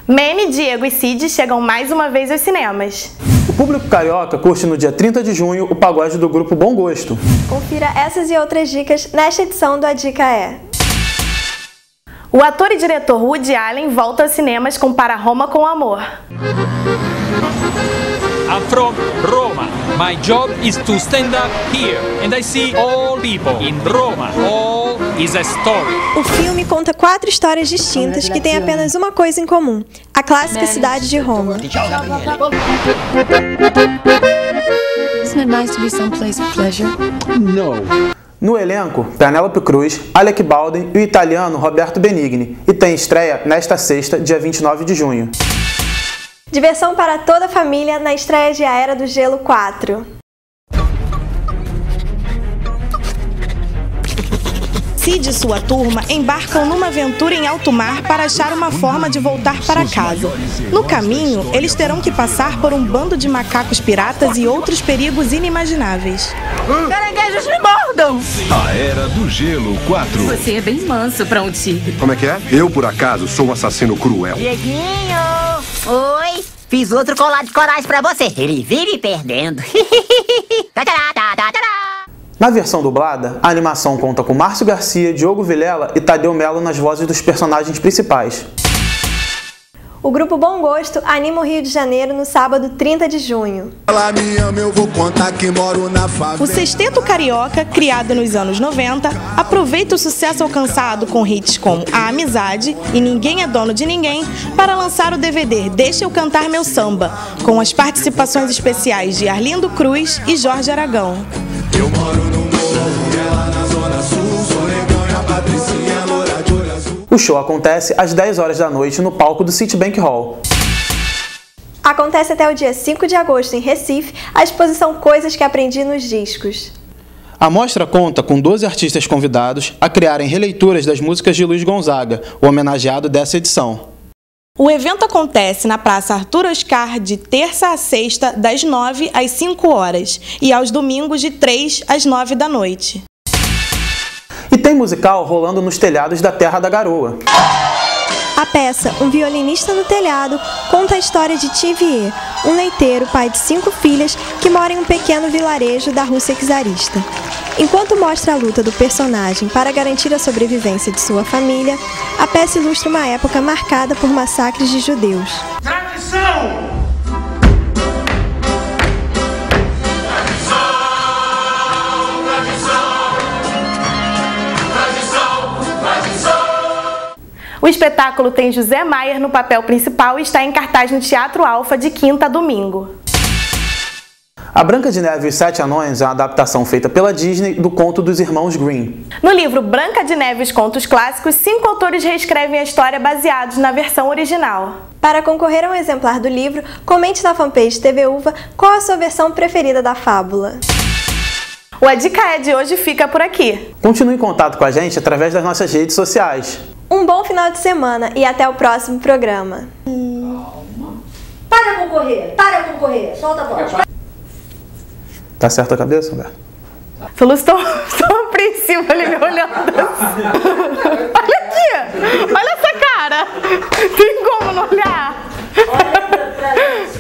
Manny, Diego e Cid chegam mais uma vez aos cinemas. O público carioca curte no dia 30 de junho o pagode do grupo Bom Gosto. Confira essas e outras dicas nesta edição do A Dica É. O ator e diretor Woody Allen volta aos cinemas com Para Roma com Amor. I'm from Roma. My job is to stand up here and I see all people in Roma. All is a story. O filme conta 4 histórias distintas que têm apenas uma coisa em comum: a clássica cidade de Roma. Isn't it nice to be someplace of pleasure? No. No elenco, Penélope Cruz, Alec Baldwin e o italiano Roberto Benigni, e tem estreia nesta sexta, dia 29 de junho. Diversão para toda a família na estreia de A Era do Gelo 4. Cid e sua turma embarcam numa aventura em alto mar para achar uma forma de voltar para casa. No caminho, eles terão que passar por um bando de macacos piratas e outros perigos inimagináveis. Caranguejos me mordam! A Era do Gelo 4. Você é bem manso para um tigre. Como é que é? Eu, por acaso, sou um assassino cruel. Dieguinho! Oi! Fiz outro colar de corais pra você. Ele vive perdendo. Na versão dublada, a animação conta com Márcio Garcia, Diogo Vilela e Tadeu Mello nas vozes dos personagens principais. O grupo Bom Gosto anima o Rio de Janeiro no sábado 30 de junho. Ela me ama, eu vou contar que moro na favela. O sexteto carioca, criado nos anos 90, aproveita o sucesso alcançado com hits como A Amizade e Ninguém é Dono de Ninguém para lançar o DVD Deixa Eu Cantar Meu Samba, com as participações especiais de Arlindo Cruz e Jorge Aragão. Eu moro no morro, ela na zona sul, sou negão e a Patricinha loura de olho azul. O show acontece às 10 horas da noite no palco do Citibank Hall. Acontece até o dia 5 de agosto em Recife a exposição Coisas que Aprendi nos Discos. A mostra conta com 12 artistas convidados a criarem releituras das músicas de Luiz Gonzaga, o homenageado dessa edição. O evento acontece na Praça Arthur Oscar de terça a sexta, das 9 às 5 horas, e aos domingos de 3 às 9 da noite. E tem musical rolando nos telhados da Terra da Garoa. A peça Um Violinista no Telhado conta a história de Tivier, um leiteiro pai de 5 filhas que mora em um pequeno vilarejo da Rússia czarista. Enquanto mostra a luta do personagem para garantir a sobrevivência de sua família, a peça ilustra uma época marcada por massacres de judeus. Tradição! O espetáculo tem José Maier no papel principal e está em cartaz no Teatro Alfa de quinta a domingo. A Branca de Neve e os 7 Anões é uma adaptação feita pela Disney do conto dos Irmãos Grimm. No livro Branca de Neve e os Contos Clássicos, 5 autores reescrevem a história baseados na versão original. Para concorrer a um exemplar do livro, comente na fanpage TV Uva qual a sua versão preferida da fábula. O A Dica É de hoje fica por aqui. Continue em contato com a gente através das nossas redes sociais. Um bom final de semana e até o próximo programa. Para de concorrer, solta a voz. Tá certo a cabeça, Humberto? Tô apreensiva ali me olhando assim. Olha aqui! Olha essa cara! Tem como não olhar? Olha pra